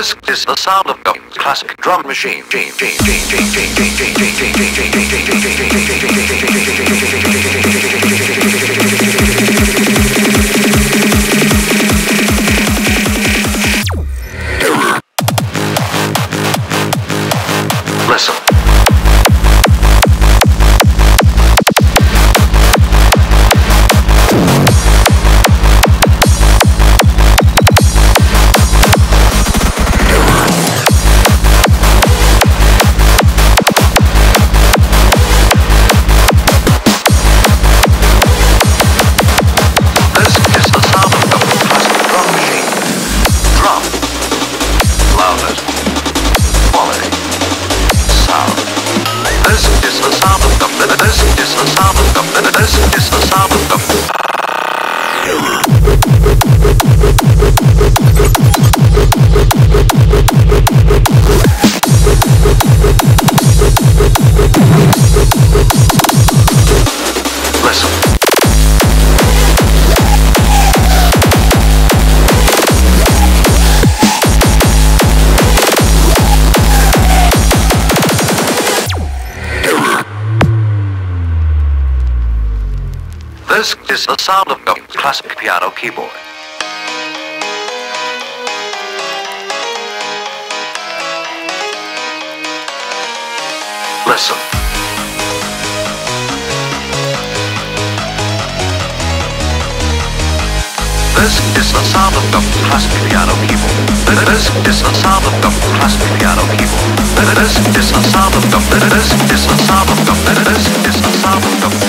This is the sound of a classic drum machine. Listen. This is the sound of a classic piano keyboard. Listen. This is the sound of a classic piano keyboard. This is the sound of a classic piano keyboard. This is the sound of this is the sound of this is the sound of